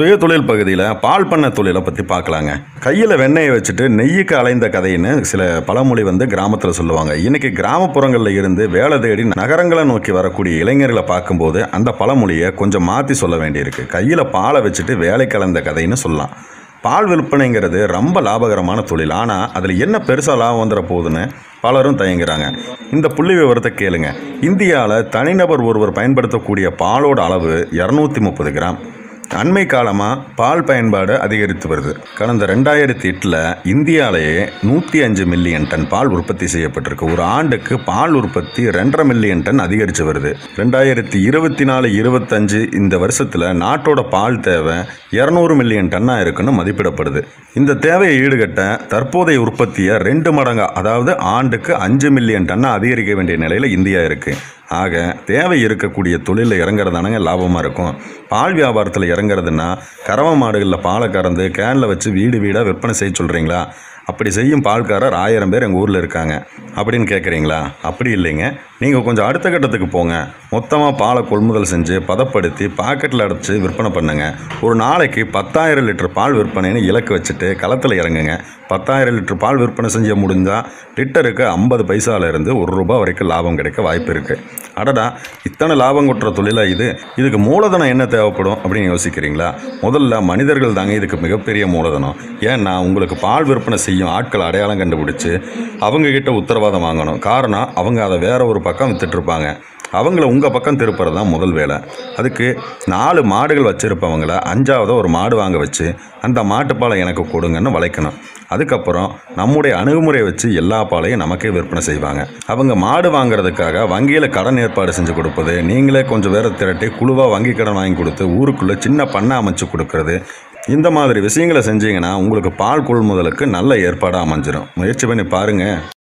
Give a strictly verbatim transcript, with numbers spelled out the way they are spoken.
சுய தொழில் பகுதியில் பால் பண்ணை தொழிலை பற்றி பார்க்கலாங்க. கையில் வெண்ணெயை வச்சுட்டு நெய்யுக்கு அலைந்த கதைன்னு சில பழமொழி வந்து கிராமத்தில் சொல்லுவாங்க. இன்றைக்கி கிராமப்புறங்களில் இருந்து வேலை தேடி நகரங்களை நோக்கி வரக்கூடிய இளைஞர்களை பார்க்கும்போது அந்த பழமொழியை கொஞ்சம் மாற்றி சொல்ல வேண்டியிருக்கு. கையில் பாலை வச்சுட்டு வேலை கலந்த கதைன்னு சொல்லலாம். பால் விற்பனைங்கிறது ரொம்ப லாபகரமான தொழில். ஆனால் அதில் என்ன பெருசாக லாபம் வந்துட போகுதுன்னு பலரும் தயங்குறாங்க. இந்த புள்ளி விவரத்தை கேளுங்க. இந்தியாவில் தனிநபர் ஒருவர் பயன்படுத்தக்கூடிய பாலோட அளவு இரநூத்தி முப்பது கிராம். அண்மை காலமாக பால் பயன்பாடு அதிகரித்து வருது. கடந்த ரெண்டாயிரத்தி எட்டில் இந்தியாவிலேயே நூற்றி அஞ்சு மில்லியன் டன் பால் உற்பத்தி செய்யப்பட்டிருக்கு. ஒரு ஆண்டுக்கு பால் உற்பத்தி ரெண்டரை மில்லியன் டன் அதிகரித்து வருது. ரெண்டாயிரத்தி இருபத்தி நாலு இருபத்தஞ்சு இந்த வருஷத்தில் நாட்டோட பால் தேவை இரநூறு மில்லியன் டன்னாக இருக்குன்னு மதிப்பிடப்படுது. இந்த தேவையை ஈடுகட்ட தற்போதைய உற்பத்தியை ரெண்டு மடங்கா, அதாவது ஆண்டுக்கு அஞ்சு மில்லியன் டன்னாக அதிகரிக்க வேண்டிய நிலையில் இந்தியா இருக்குது. ஆக தேவை இருக்கக்கூடிய தொழிலில் இறங்குறதானங்க லாபமாக இருக்கும். பால் வியாபாரத்தில் இறங்குறதுன்னா கறவை மாடுகளில் பாலை கறந்து கேனில் வச்சு வீடு வீடாக விற்பனை செய்ய சொல்கிறீங்களா? அப்படி செய்யும் பால்காரர் ஆயிரம் பேர் எங்கள் ஊரில் இருக்காங்க அப்படின்னு கேட்குறீங்களா? அப்படி இல்லைங்க. நீங்கள் கொஞ்சம் அடுத்த கட்டத்துக்கு போங்க. மொத்தமாக பாலை கொள்முதல் செஞ்சு பதப்படுத்தி பாக்கெட்டில் அடைச்சி விற்பனை பண்ணுங்க. ஒரு நாளைக்கு பத்தாயிரம் லிட்டர் பால் விற்பனைன்னு இலக்கு வச்சுட்டு களத்தில் இறங்குங்க. பத்தாயிரம் லிட்டர் பால் விற்பனை செஞ்ச முடிஞ்சால் லிட்டருக்கு ஐம்பது பைசாவிலேருந்து ஒரு ரூபா வரைக்கும் லாபம் கிடைக்க வாய்ப்பு இருக்குது. அடடா, இத்தனை லாபம் கொட்டுற தொழிலா இது? இதுக்கு மூலதனம் என்ன தேவைப்படும் அப்படின்னு யோசிக்கிறீங்களா? முதல்ல மனிதர்கள் தாங்க இதுக்கு மிகப்பெரிய மூலதனம். ஏன்னா உங்களுக்கு பால் விற்பனை செய்யும் ஆட்கள் அடையாளம் கண்டுபிடிச்சி அவங்கக்கிட்ட உத்தரவாதம் வாங்கணும். காரணம், அவங்க அதை வேற ஒரு பக்கம் வித்துட்ருப்பாங்க. அவங்கள உங்கள் பக்கம் திருப்புறது தான் முதல் வேலை. அதுக்கு நாலு மாடுகள் வச்சுருப்பவங்கள அஞ்சாவதாக ஒரு மாடு வாங்க வச்சு அந்த மாட்டுப்பாலை எனக்கு கொடுங்கன்னு வளைக்கணும். அதுக்கப்புறம் நம்முடைய அணுகுமுறையை வச்சு எல்லா பாலையும் நமக்கே விற்பனை செய்வாங்க. அவங்க மாடு வாங்குறதுக்காக வங்கியில் கடன் ஏற்பாடு செஞ்சு கொடுப்பது, நீங்களே கொஞ்சம் பேரை திரட்டி குழுவாக வங்கி கடன் வாங்கி கொடுத்து ஊருக்குள்ளே சின்ன பண்ணை அமைச்சு கொடுக்கறது, இந்த மாதிரி விஷயங்களை செஞ்சீங்கன்னா உங்களுக்கு பால் கொள்முதலுக்கு நல்ல ஏற்பாடாக அமைஞ்சிடும். முயற்சி பண்ணி பாருங்கள்.